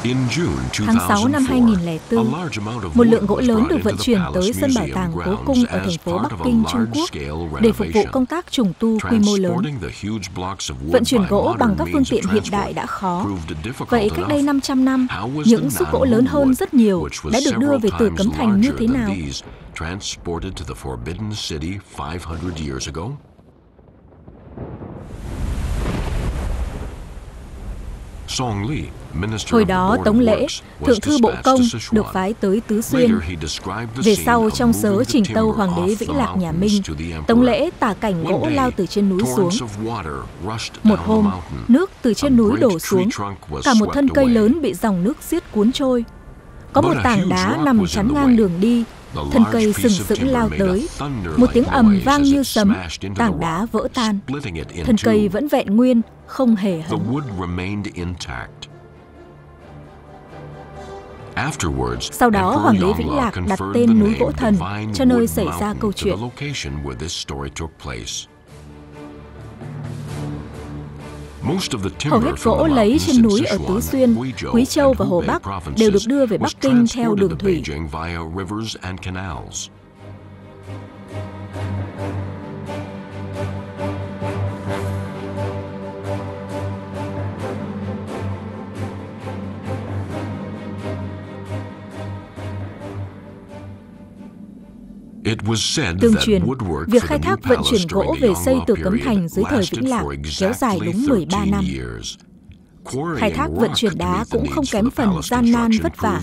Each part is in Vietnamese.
Tháng 6 năm 2004, một lượng gỗ lớn được vận chuyển tới sân bảo tàng Cố Cung ở thành phố Bắc Kinh, Trung Quốc để phục vụ công tác trùng tu quy mô lớn. Vận chuyển gỗ bằng các phương tiện hiện đại đã khó. Vậy cách đây 500 năm, những xúc gỗ lớn hơn rất nhiều đã được đưa về Tử Cấm Thành như thế nào? Hồi đó, Tống Lễ, thượng thư bộ công, được phái tới Tứ Xuyên. Về sau, trong sớ Trình Tâu Hoàng đế Vĩnh Lạc nhà Minh, Tống Lễ tả cảnh gỗ lao từ trên núi xuống. Một hôm, nước từ trên núi đổ xuống, cả một thân cây lớn bị dòng nước xiết cuốn trôi. Có một tảng đá nằm chắn ngang đường đi, thân cây sừng sững lao tới. Một tiếng ầm vang như sấm, tảng đá vỡ tan. Thân cây vẫn vẹn nguyên, không hề hấn. Sau đó, Hoàng đế Vĩnh Lạc đặt tên núi Gỗ Thần cho nơi xảy ra câu chuyện. Hầu hết gỗ lấy trên núi ở Tứ Xuyên, Quý Châu và Hồ Bắc đều được đưa về Bắc Kinh theo đường thủy. Tương truyền, việc khai thác vận chuyển gỗ về xây Tử Cấm Thành dưới thời Vĩnh Lạc kéo dài đúng 13 năm. Khai thác vận chuyển đá cũng không kém phần gian nan vất vả.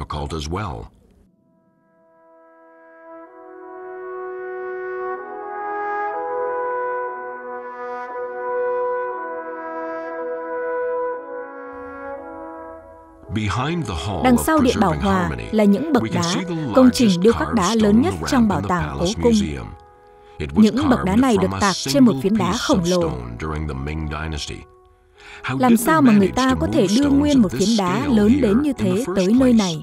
Đằng sau Điện Bảo Hòa là những bậc đá, công trình điêu khắc đá lớn nhất trong bảo tàng Cố Cung. Những bậc đá này được tạc trên một phiến đá khổng lồ. Làm sao mà người ta có thể đưa nguyên một phiến đá lớn đến như thế tới nơi này?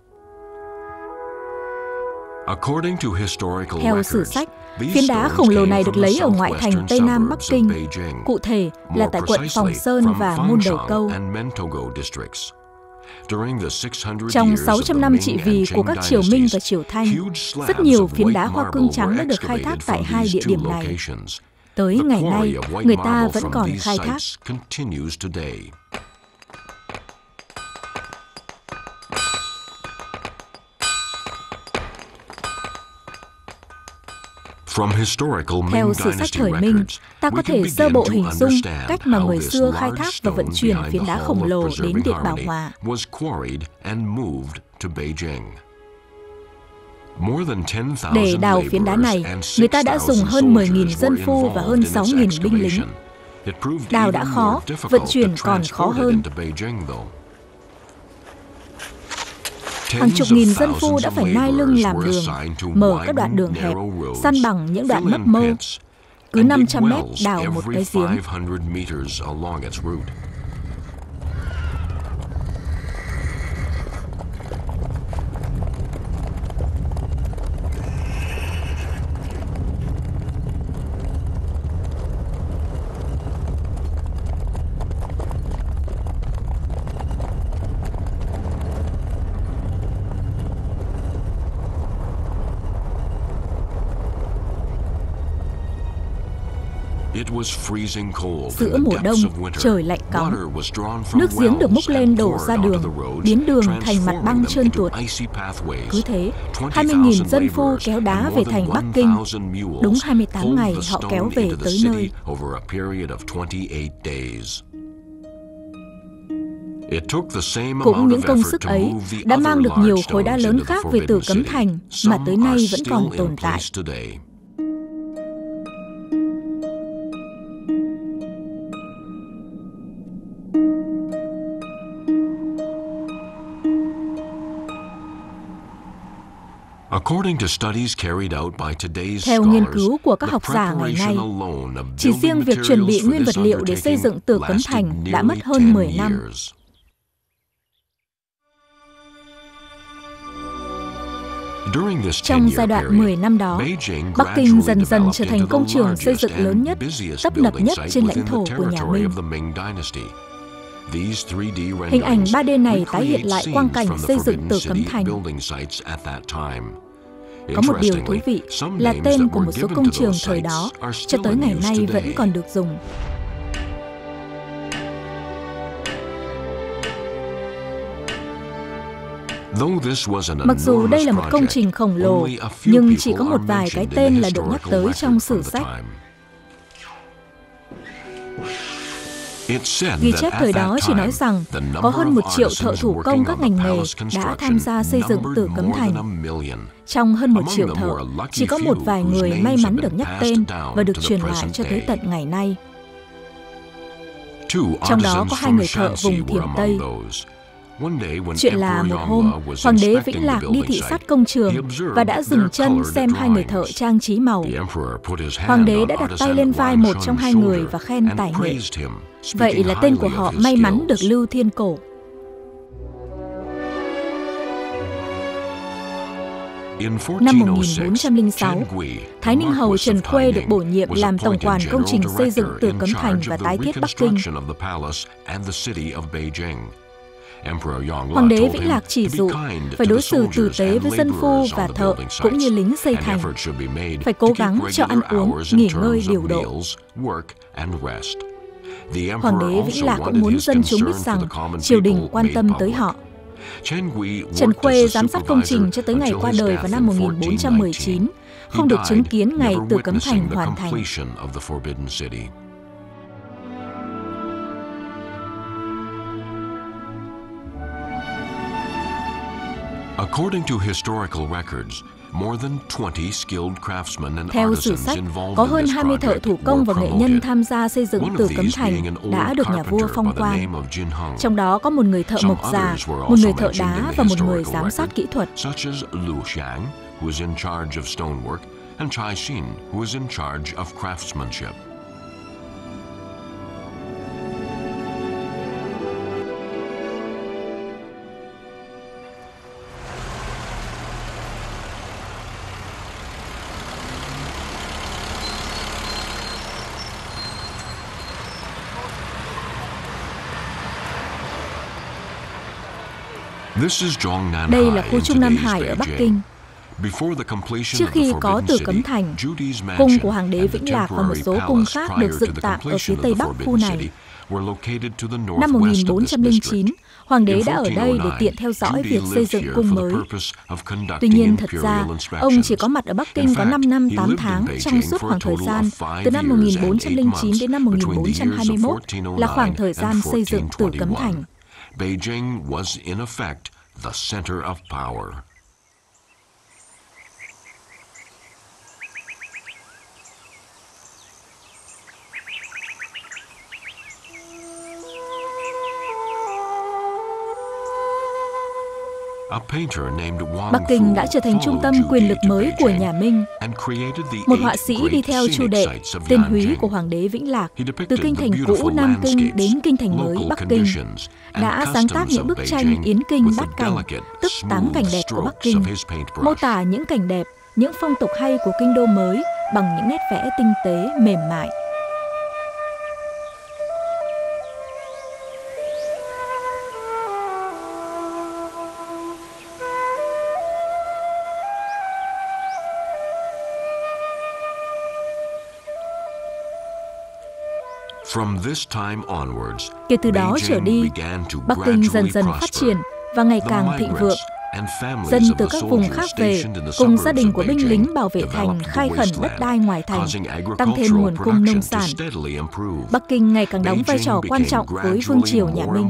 Theo sử sách, phiến đá khổng lồ này được lấy ở ngoại thành Tây Nam Bắc Kinh, cụ thể là tại quận Phòng Sơn và Môn Đầu Câu. Trong 600 năm trị vì của các triều Minh và triều Thanh, rất nhiều phiến đá hoa cương trắng đã được khai thác tại hai địa điểm này. Tới ngày nay, người ta vẫn còn khai thác. Theo sử sách thời Minh, ta có thể sơ bộ hình dung cách mà người xưa khai thác và vận chuyển phiến đá khổng lồ đến Điện Bảo Hòa. Để đào phiến đá này, người ta đã dùng hơn 10.000 dân phu và hơn 6.000 binh lính. Đào đã khó, vận chuyển còn khó hơn. Hàng chục nghìn dân phu đã phải nai lưng làm đường, mở các đoạn đường hẹp, săn bằng những đoạn mấp mô. Cứ 500 mét đào một cái giếng. Giữa mùa đông, trời lạnh cóng. Nước giếng được múc lên đổ ra đường, biến đường thành mặt băng trơn tuột. Cứ thế, 20.000 dân phu kéo đá về thành Bắc Kinh. Đúng 28 ngày họ kéo về tới nơi. Cũng những công sức ấy đã mang được nhiều khối đá lớn khác về Tử Cấm Thành mà tới nay vẫn còn tồn tại. Theo nghiên cứu của các học giả ngày nay, chỉ riêng việc chuẩn bị nguyên vật liệu để xây dựng Tử Cấm Thành đã mất hơn 10 năm. Trong giai đoạn 10 năm đó, Bắc Kinh dần dần trở thành công trường xây dựng lớn nhất, tấp nập nhất trên lãnh thổ của nhà Minh. Hình ảnh 3D này tái hiện lại quang cảnh xây dựng Tử Cấm Thành. Có một điều thú vị là tên của một số công trường thời đó cho tới ngày nay vẫn còn được dùng. Mặc dù đây là một công trình khổng lồ, nhưng chỉ có một vài cái tên là được nhắc tới trong sử sách. Ghi chép thời đó chỉ nói rằng có hơn 1 triệu thợ thủ công các ngành nghề đã tham gia xây dựng Tử Cấm Thành. Trong hơn 1 triệu thợ, chỉ có một vài người may mắn được nhắc tên và được truyền lại cho tới tận ngày nay. Trong đó có 2 người thợ vùng Thiểm Tây. Chuyện là một hôm, Hoàng đế Vĩnh Lạc đi thị sát công trường và đã dừng chân xem 2 người thợ trang trí màu. Hoàng đế đã đặt tay lên vai một trong 2 người và khen tài nghệ. Vậy là tên của họ may mắn được lưu thiên cổ. Năm 1406, Thái Ninh Hầu Trần Khuê được bổ nhiệm làm tổng quản công trình xây dựng Tử Cấm Thành và tái thiết Bắc Kinh. Hoàng đế Vĩnh Lạc chỉ dụ phải đối xử tử tế với dân phu và thợ cũng như lính xây thành, phải cố gắng cho ăn uống, nghỉ ngơi điều độ. Hoàng đế Vĩnh Lạc cũng muốn dân chúng biết rằng triều đình quan tâm tới họ. Trần Khuê giám sát công trình cho tới ngày qua đời vào năm 1419, không được chứng kiến ngày Tử Cấm Thành hoàn thành. Theo sử sách, có hơn 20 thợ thủ công và nghệ nhân tham gia xây dựng Tử Cấm Thành đã được nhà vua phong quang. Trong đó có một người thợ mộc già, một người thợ đá và một người giám sát kỹ thuật. Đây là khu Trung Nam Hải ở Bắc Kinh. Trước khi có Tử Cấm Thành, cung của Hoàng đế Vĩnh Lạc và một số cung khác được dựng tạm ở phía tây bắc khu này. Năm 1409, Hoàng đế đã ở đây để tiện theo dõi việc xây dựng cung mới. Tuy nhiên, thật ra, ông chỉ có mặt ở Bắc Kinh có 5 năm 8 tháng trong suốt khoảng thời gian từ năm 1409 đến năm 1421 là khoảng thời gian xây dựng Tử Cấm Thành. Beijing was in effect the center of power. Bắc Kinh đã trở thành trung tâm quyền lực mới của nhà Minh. Một họa sĩ đi theo Chu Đệ, tên húy của Hoàng đế Vĩnh Lạc, từ kinh thành cũ Nam Kinh đến kinh thành mới Bắc Kinh, đã sáng tác những bức tranh Yến Kinh Bát Cảnh, tức 8 cảnh đẹp của Bắc Kinh, mô tả những cảnh đẹp, những phong tục hay của kinh đô mới bằng những nét vẽ tinh tế, mềm mại. Kể từ đó trở đi, Bắc Kinh dần dần phát triển và ngày càng thịnh vượng. Dân từ các vùng khác về, cùng gia đình của binh lính bảo vệ thành khai khẩn đất đai ngoài thành, tăng thêm nguồn cung nông sản. Bắc Kinh ngày càng đóng vai trò quan trọng với vương triều nhà Minh.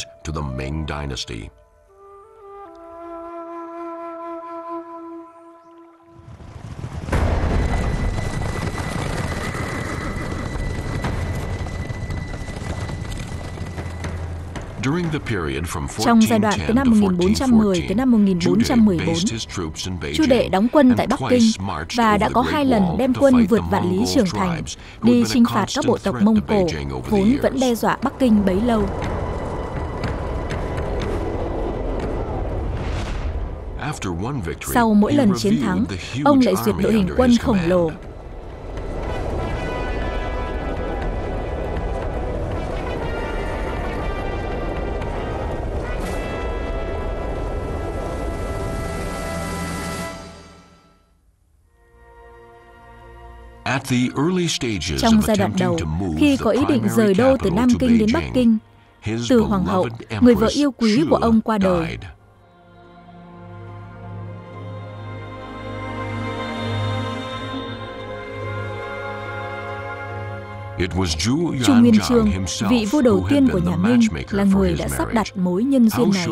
Trong giai đoạn từ năm 1410 tới năm 1414, Chu Đệ đóng quân tại Bắc Kinh và đã có 2 lần đem quân vượt vạn lý Trường Thành, đi chinh phạt các bộ tộc Mông Cổ, vốn vẫn đe dọa Bắc Kinh bấy lâu. Sau mỗi lần chiến thắng, ông lại duyệt đội hình quân khổng lồ. Trong giai đoạn đầu, khi có ý định rời đô từ Nam Kinh đến Bắc Kinh, Từ Hoàng hậu, người vợ yêu quý của ông qua đời. Chu Nguyên Chương, vị vua đầu tiên của nhà Minh, là người đã sắp đặt mối nhân duyên này.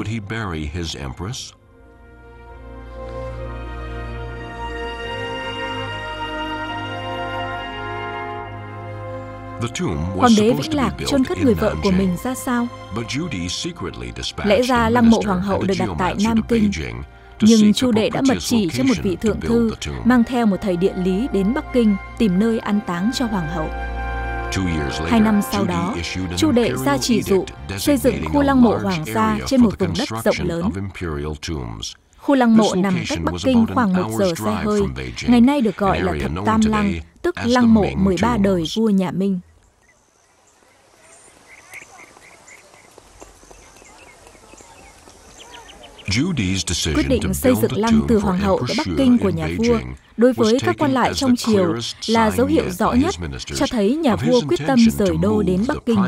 Hoàng đế Vĩnh Lạc chôn cất người vợ của mình ra sao? Lẽ ra lăng mộ hoàng hậu được đặt tại Nam Kinh, nhưng Chu Đệ đã mật chỉ cho một vị thượng thư mang theo một thầy địa lý đến Bắc Kinh tìm nơi an táng cho hoàng hậu. 2 năm sau đó, Chu Đệ ra chỉ dụ xây dựng khu lăng mộ hoàng gia trên một vùng đất rộng lớn. Khu lăng mộ nằm cách Bắc Kinh khoảng 1 giờ xe hơi, ngày nay được gọi là Thập Tam Lăng, tức lăng mộ 13 đời vua nhà Minh. Quyết định xây dựng lăng Từ Hoàng hậu tại Bắc Kinh của nhà vua đối với các quan lại trong triều là dấu hiệu rõ nhất cho thấy nhà vua quyết tâm rời đô đến Bắc Kinh.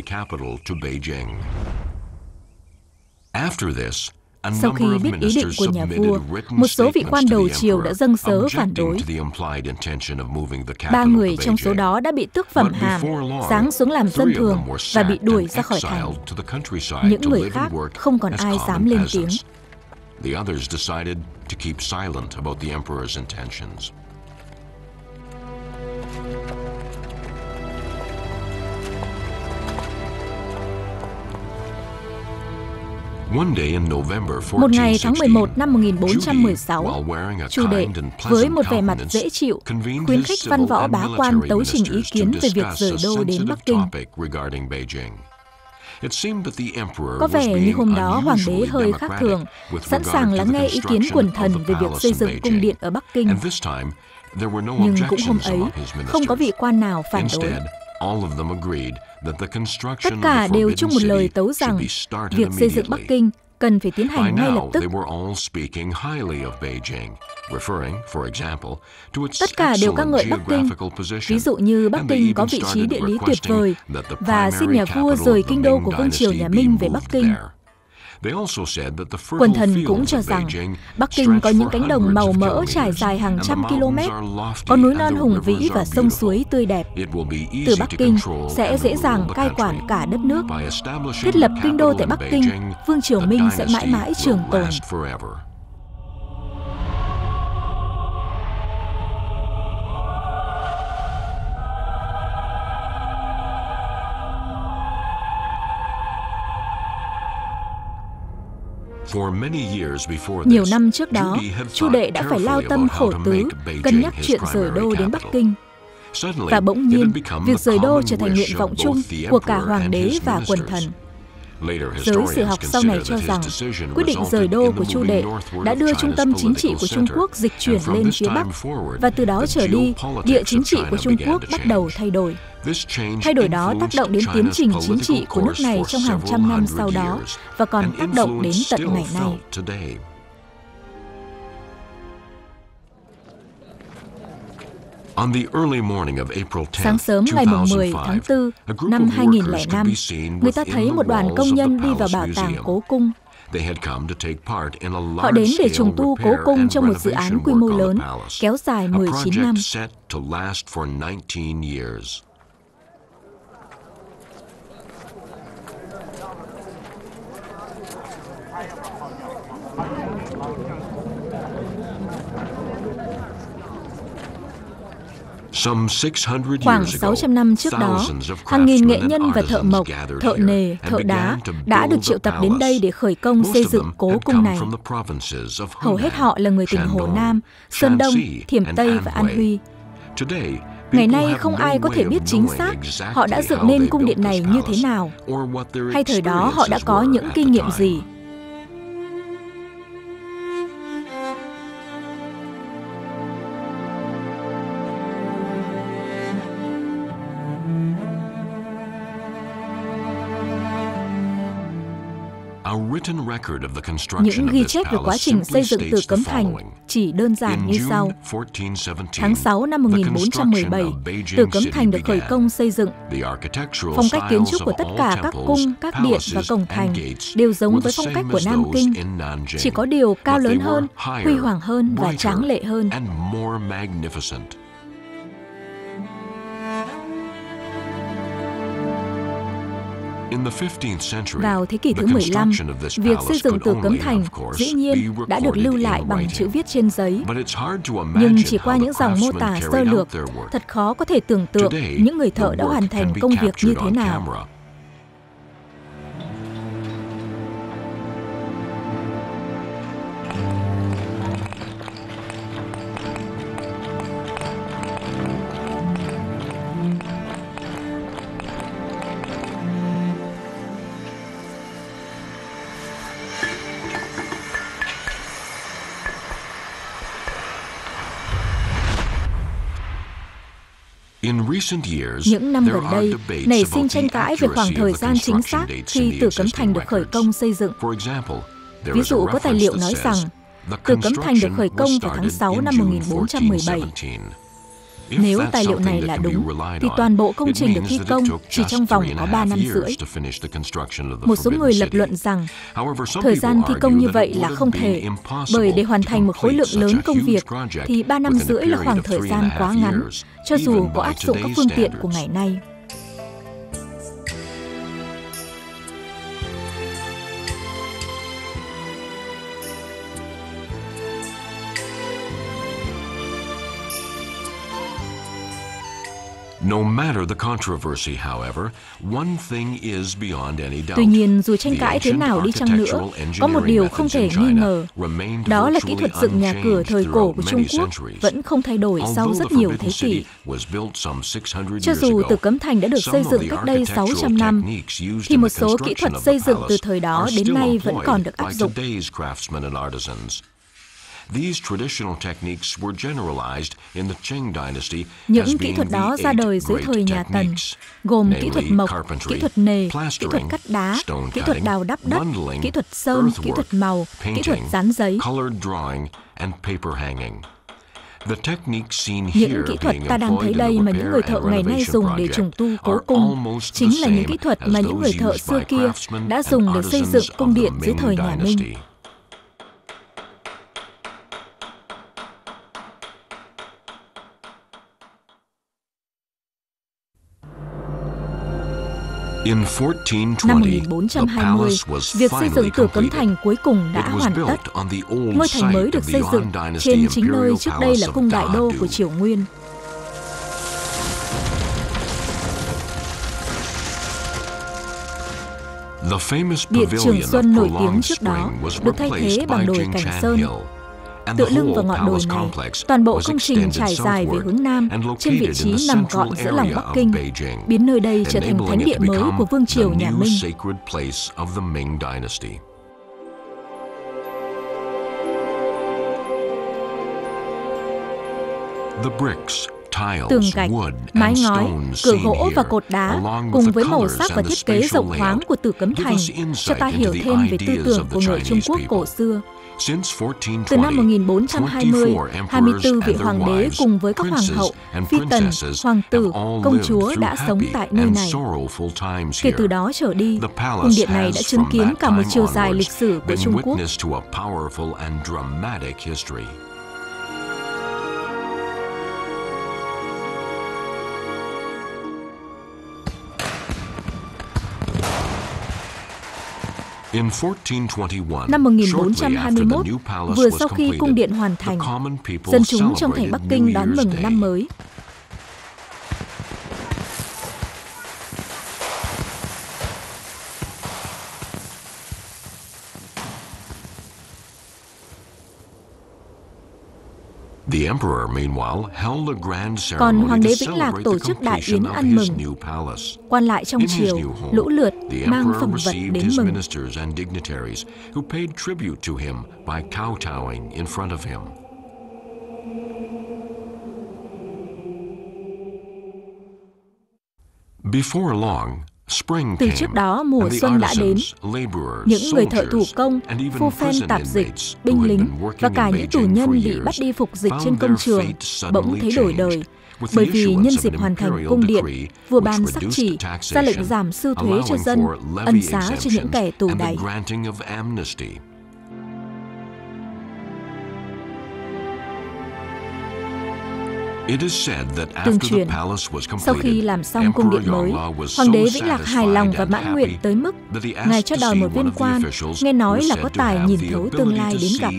Sau khi biết ý định của nhà vua, một số vị quan đầu triều đã dâng sớ phản đối. 3 người trong số đó đã bị tước phẩm hàm, giáng xuống làm dân thường và bị đuổi ra khỏi thành. Những người khác không còn ai dám lên tiếng. The others decided to keep silent about the emperor's intentions. Một ngày tháng 11 năm 1416, Chu Đệ, với một vẻ mặt dễ chịu, khuyến khích văn võ bá quan tấu trình ý kiến về việc rời đô đến Bắc Kinh. Có vẻ như hôm đó hoàng đế hơi khác thường, sẵn sàng lắng nghe ý kiến quần thần về việc xây dựng cung điện ở Bắc Kinh. Nhưng cũng hôm ấy, không có vị quan nào phản đối. Tất cả đều chung một lời tấu rằng việc xây dựng Bắc Kinh cần phải tiến hành ngay lập tức. Tất cả đều ca ngợi Bắc Kinh, ví dụ như Bắc Kinh có vị trí địa lý tuyệt vời và xin nhà vua rời kinh đô của vương triều nhà Minh về Bắc Kinh. Quần thần cũng cho rằng Bắc Kinh có những cánh đồng màu mỡ trải dài hàng trăm km, có núi non hùng vĩ và sông suối tươi đẹp. Từ Bắc Kinh sẽ dễ dàng cai quản cả đất nước. Thiết lập kinh đô tại Bắc Kinh, vương triều Minh sẽ mãi mãi trường tồn. Nhiều năm trước đó, Chu Đệ đã phải lao tâm khổ tứ, cân nhắc chuyện rời đô đến Bắc Kinh. Và bỗng nhiên, việc rời đô trở thành nguyện vọng chung của cả hoàng đế và quần thần. Giới sử học sau này cho rằng, quyết định rời đô của Chu Đệ đã đưa trung tâm chính trị của Trung Quốc dịch chuyển lên phía Bắc, và từ đó trở đi, địa chính trị của Trung Quốc bắt đầu thay đổi. Thay đổi đó tác động đến tiến trình chính trị của nước này trong hàng trăm năm sau đó, và còn tác động đến tận ngày nay. Sáng sớm ngày 10 tháng 4 năm 2005, người ta thấy một đoàn công nhân đi vào bảo tàng Cố Cung. Họ đến để trùng tu Cố Cung trong một dự án quy mô lớn, kéo dài 19 năm. Khoảng 600 năm trước đó, hàng nghìn nghệ nhân và thợ mộc, thợ nề, thợ đá đã được triệu tập đến đây để khởi công xây dựng Cố Cung này. Hầu hết họ là người tỉnh Hồ Nam, Sơn Đông, Thiểm Tây và An Huy. Ngày nay không ai có thể biết chính xác họ đã dựng nên cung điện này như thế nào, hay thời đó họ đã có những kinh nghiệm gì. Những ghi chép về quá trình xây dựng Tử Cấm Thành chỉ đơn giản như sau. Tháng 6 năm 1417, Tử Cấm Thành được khởi công xây dựng. Phong cách kiến trúc của tất cả các cung, các điện và cổng thành đều giống với phong cách của Nam Kinh, chỉ có điều cao lớn hơn, huy hoàng hơn và tráng lệ hơn. Vào thế kỷ thứ 15, việc xây dựng Tử Cấm Thành dĩ nhiên đã được lưu lại bằng chữ viết trên giấy. Nhưng chỉ qua những dòng mô tả sơ lược, thật khó có thể tưởng tượng những người thợ đã hoàn thành công việc như thế nào. Những năm gần đây, nảy sinh tranh cãi về khoảng thời gian chính xác khi Tử Cấm Thành được khởi công xây dựng. Ví dụ có tài liệu nói rằng Tử Cấm Thành được khởi công vào tháng 6 năm 1417. Nếu tài liệu này là đúng, thì toàn bộ công trình được thi công chỉ trong vòng có 3 năm rưỡi. Một số người lập luận rằng thời gian thi công như vậy là không thể, bởi để hoàn thành một khối lượng lớn công việc thì 3 năm rưỡi là khoảng thời gian quá ngắn, cho dù có áp dụng các phương tiện của ngày nay. Tuy nhiên, dù tranh cãi thế nào đi chăng nữa, có một điều không thể nghi ngờ, đó là kỹ thuật dựng nhà cửa thời cổ của Trung Quốc vẫn không thay đổi sau rất nhiều thế kỷ. Cho dù Tử Cấm Thành đã được xây dựng cách đây 600 năm, thì một số kỹ thuật xây dựng từ thời đó đến nay vẫn còn được áp dụng. Những kỹ thuật đó ra đời dưới thời nhà Tần, gồm kỹ thuật mộc, kỹ thuật nề, kỹ thuật cắt đá, kỹ thuật đào đắp đất, kỹ thuật sơn, kỹ thuật màu, kỹ thuật dán giấy. Những kỹ thuật ta đang thấy đây mà những người thợ ngày nay dùng để trùng tu cố cung chính là những kỹ thuật mà những người thợ xưa kia đã dùng để xây dựng cung điện dưới thời nhà Minh. Năm 1420, việc xây dựng Tử Cấm Thành cuối cùng đã hoàn tất. Ngôi thành mới được xây dựng trên chính nơi trước đây là cung đại đô của Triều Nguyên. Điện Trường Xuân nổi tiếng trước đó được thay thế bằng đồi Cảnh Sơn. Tựa lưng vào ngọn đồi này, toàn bộ công trình trải dài về hướng Nam, trên vị trí nằm gọn giữa lòng Bắc Kinh, biến nơi đây trở thành thánh địa mới của Vương triều nhà Minh. Tường gạch, mái ngói, cửa gỗ và cột đá cùng với màu sắc và thiết kế rộng thoáng của Tử Cấm Thành cho ta hiểu thêm về tư tưởng của người Trung Quốc cổ xưa. Từ năm 1420, 24 vị hoàng đế cùng với các hoàng hậu, phi tần, hoàng tử, công chúa đã sống tại nơi này. Kể từ đó trở đi, cung điện này đã chứng kiến cả một chiều dài lịch sử của Trung Quốc. Năm 1421, vừa sau khi cung điện hoàn thành, dân chúng trong thành Bắc Kinh đón mừng năm mới. Còn Hoàng đế Vĩnh Lạc tổ chức đại yến ăn mừng. Quan lại trong triều lũ lượt mang phẩm vật đến mừng. Từ trước đó, mùa xuân đã đến. Những người thợ thủ công, phu phen tạp dịch, binh lính và cả những tù nhân bị bắt đi phục dịch trên công trường bỗng thấy đổi đời. Bởi vì nhân dịp hoàn thành cung điện, vua ban sắc chỉ ra lệnh giảm sưu thuế cho dân, ân xá cho những kẻ tù đày. Tương truyền, sau khi làm xong cung điện mới, Hoàng đế Vĩnh Lạc hài lòng và mãn nguyện tới mức Ngài cho đòi một viên quan, nghe nói là có tài nhìn thấu tương lai đến gặp.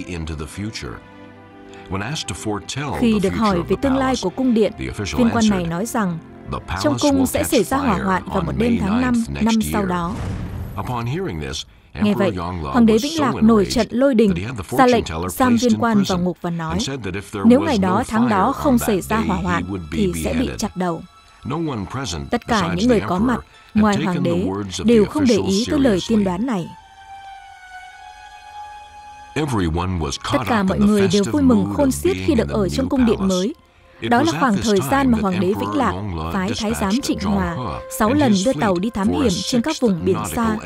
Khi được hỏi về tương lai của cung điện, viên quan này nói rằng trong cung sẽ xảy ra hỏa hoạn vào một đêm tháng 5 năm sau đó. Nghe vậy, Hoàng đế Vĩnh Lạc nổi trận lôi đình, ra lệnh giam viên quan vào ngục và nói, nếu ngày đó tháng đó không xảy ra hỏa hoạn thì sẽ bị chặt đầu. Tất cả những người có mặt, ngoài hoàng đế, đều không để ý tới lời tiên đoán này. Tất cả mọi người đều vui mừng khôn xiết khi được ở trong cung điện mới. Đó là khoảng thời gian mà Hoàng đế Vĩnh Lạc phái Thái giám Trịnh Hòa 6 lần đưa tàu đi thám hiểm trên các vùng biển xa.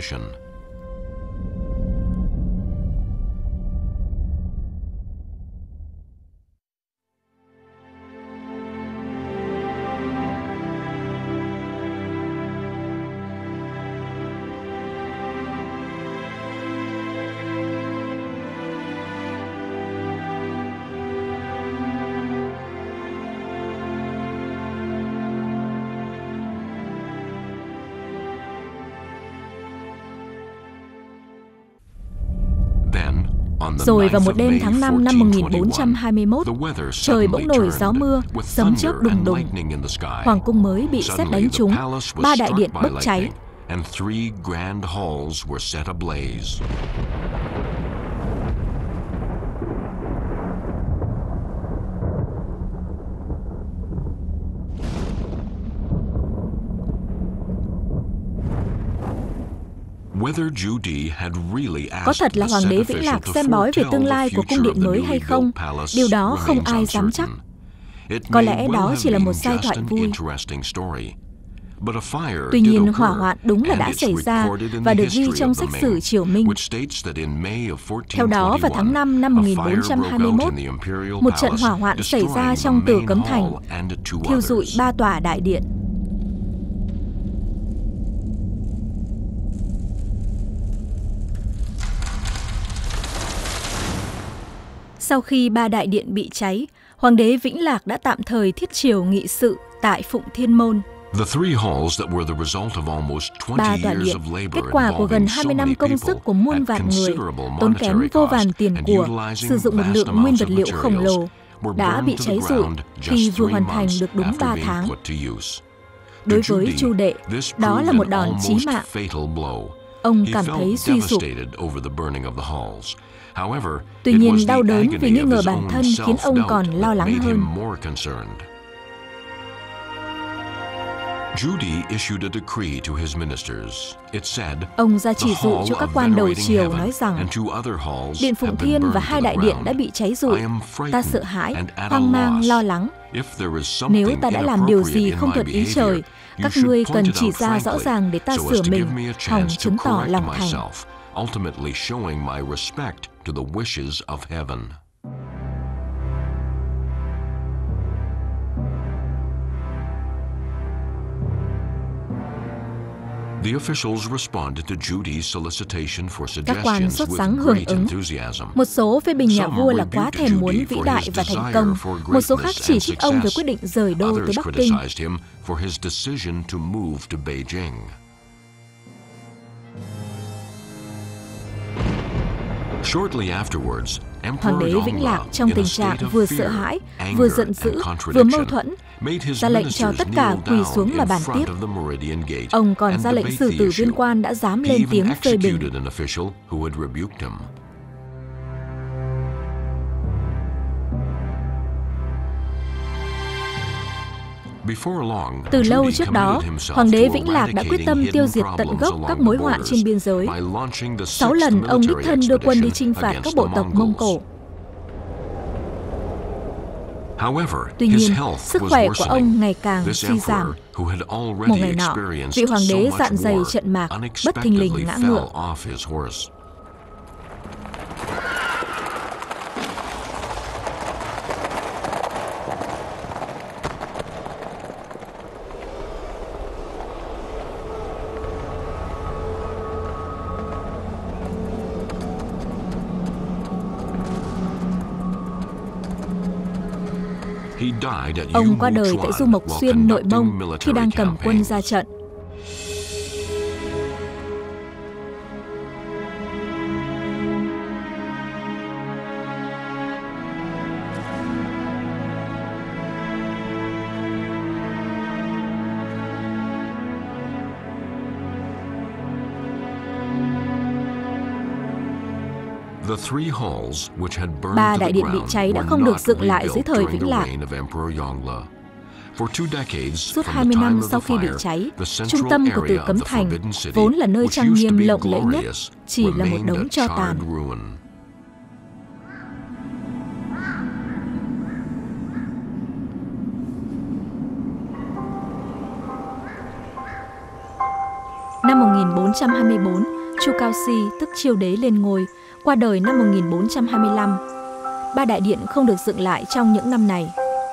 Rồi vào một đêm tháng 5 năm 1421, trời bỗng nổi gió mưa, sấm chớp đùng đùng. Hoàng cung mới bị sét đánh trúng, 3 đại điện bốc cháy. Có thật là Hoàng đế Vĩnh Lạc xem bói về tương lai của cung điện mới hay không? Điều đó không ai dám chắc. Có lẽ đó chỉ là một giai thoại vui. Tuy nhiên, hỏa hoạn đúng là đã xảy ra và được ghi trong sách sử Triều Minh. Theo đó, vào tháng 5 năm 1421, một trận hỏa hoạn xảy ra trong Tử Cấm Thành, thiêu rụi 3 tòa đại điện. Sau khi 3 đại điện bị cháy, Hoàng đế Vĩnh Lạc đã tạm thời thiết triều nghị sự tại Phụng Thiên Môn. 3 tòa điện, kết quả của gần 20 năm công sức của muôn vạn người, tốn kém vô vàn tiền của, sử dụng một lượng nguyên vật liệu khổng lồ, đã bị cháy rụi khi vừa hoàn thành được đúng 3 tháng. Đối với Chu Đệ, đó là một đòn chí mạng. Ông cảm thấy suy sụp. Tuy nhiên, đau đớn vì nghi ngờ bản thân khiến ông còn lo lắng hơn. Ông ra chỉ dụ cho các quan đầu triều nói rằng Điện Phụng Thiên và 2 đại điện đã bị cháy rụi. Ta sợ hãi, hoang mang, lo lắng. Nếu ta đã làm điều gì không thuận ý trời, các ngươi cần chỉ ra rõ ràng để ta sửa mình, hòng chứng tỏ lòng thành. Ultimately showing my respect to the wishes of heaven. Các quan sốt sắng hưởng ứng. Một số phê bình nhà vua là quá thèm muốn vĩ đại và thành công. Một số khác chỉ trích ông về quyết định rời đô tới Bắc Kinh. Hoàng đế Vĩnh Lạc trong tình trạng vừa sợ hãi, vừa giận dữ, vừa mâu thuẫn, ra lệnh cho tất cả quỳ xuống mà bàn tiếp. Ông còn ra lệnh xử tử viên quan đã dám lên tiếng phê bình. Từ lâu trước đó, Hoàng đế Vĩnh Lạc đã quyết tâm tiêu diệt tận gốc các mối họa trên biên giới. 6 lần ông đích thân đưa quân đi chinh phạt các bộ tộc Mông Cổ. Tuy nhiên, sức khỏe của ông ngày càng suy giảm. Một ngày nọ, vị hoàng đế dạn dày trận mạc, bất thình lình ngã ngựa. Ông qua đời tại Du Mộc Xuyên, Nội Mông khi đang cầm quân ra trận. Ba đại điện bị cháy đã không được dựng lại dưới thời Vĩnh Lạc. Suốt 20 năm sau khi bị cháy, trung tâm của Tử Cấm Thành, vốn là nơi trang nghiêm lộng lẫy nhất, chỉ là một đống tro tàn. Năm 1424, Chu Cao Si, tức Chiêu Đế lên ngôi, qua đời năm 1425. Ba đại điện không được dựng lại trong những năm này.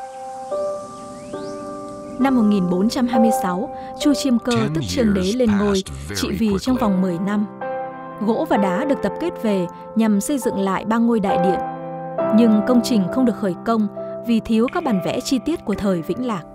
Năm 1426, Chu Chiêm Cơ, tức Trương Đế lên ngôi, trị vì trong vòng 10 năm. Gỗ và đá được tập kết về nhằm xây dựng lại ba ngôi đại điện. Nhưng công trình không được khởi công vì thiếu các bản vẽ chi tiết của thời Vĩnh Lạc.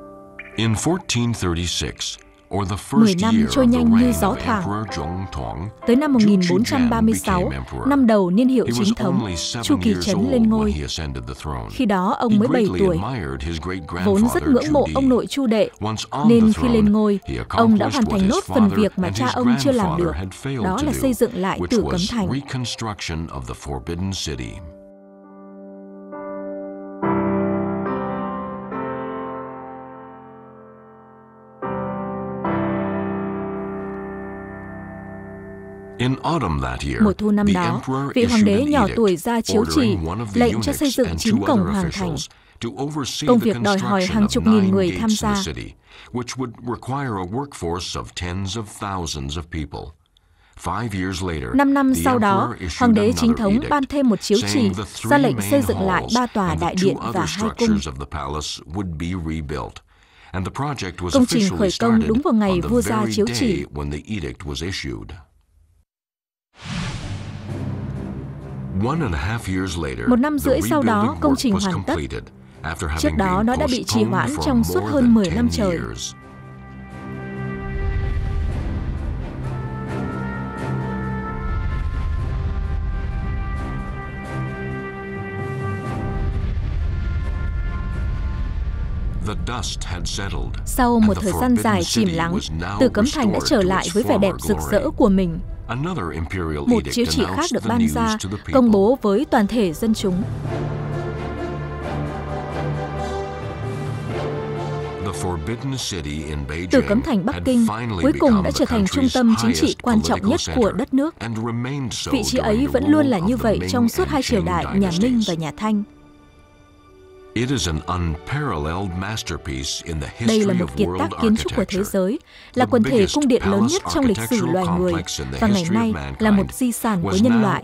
10 năm trôi nhanh như gió thoảng. Tới năm 1436, năm đầu niên hiệu chính thống, Chu Kỳ Trấn lên ngôi. Khi đó ông mới 7 tuổi. Vốn rất ngưỡng mộ ông nội Chu Đệ, nên khi lên ngôi, ông đã hoàn thành nốt phần việc mà cha ông chưa làm được, đó là xây dựng lại Tử Cấm Thành. Mùa thu năm đó, vị hoàng đế nhỏ tuổi ra chiếu chỉ, lệnh cho xây dựng 9 cổng hoàng thành. Công việc đòi hỏi hàng chục nghìn người tham gia. 5 năm sau đó, hoàng đế chính thống ban thêm một chiếu chỉ, ra lệnh xây dựng lại 3 tòa đại điện và 2 cung. Công trình khởi công đúng vào ngày vua ra chiếu chỉ. 1 năm rưỡi sau đó, công trình hoàn tất. Trước đó, nó đã bị trì hoãn trong suốt hơn 10 năm trời. Sau một thời gian dài chìm lắng, Tử Cấm Thành đã trở lại với vẻ đẹp rực rỡ của mình. Một chiếu chỉ khác được ban ra, công bố với toàn thể dân chúng. Tử Cấm Thành Bắc Kinh cuối cùng đã trở thành trung tâm chính trị quan trọng nhất của đất nước. Vị trí ấy vẫn luôn là như vậy trong suốt 2 triều đại nhà Minh và nhà Thanh. Đây là một kiệt tác kiến trúc của thế giới, là quần thể cung điện lớn nhất trong lịch sử loài người, và ngày nay là một di sản của nhân loại.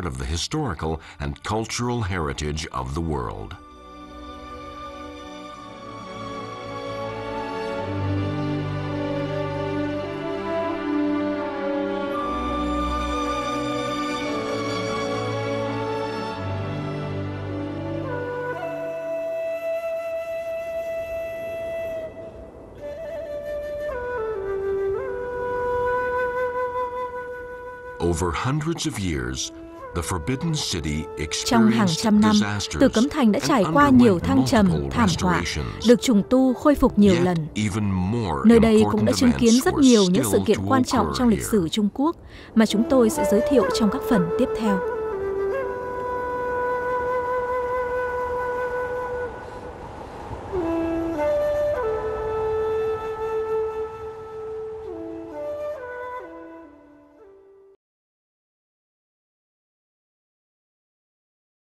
Trong hàng trăm năm, Tử Cấm Thành đã trải qua nhiều thăng trầm, thảm họa, được trùng tu, khôi phục nhiều lần. Nơi đây cũng đã chứng kiến rất nhiều những sự kiện quan trọng trong lịch sử Trung Quốc mà chúng tôi sẽ giới thiệu trong các phần tiếp theo.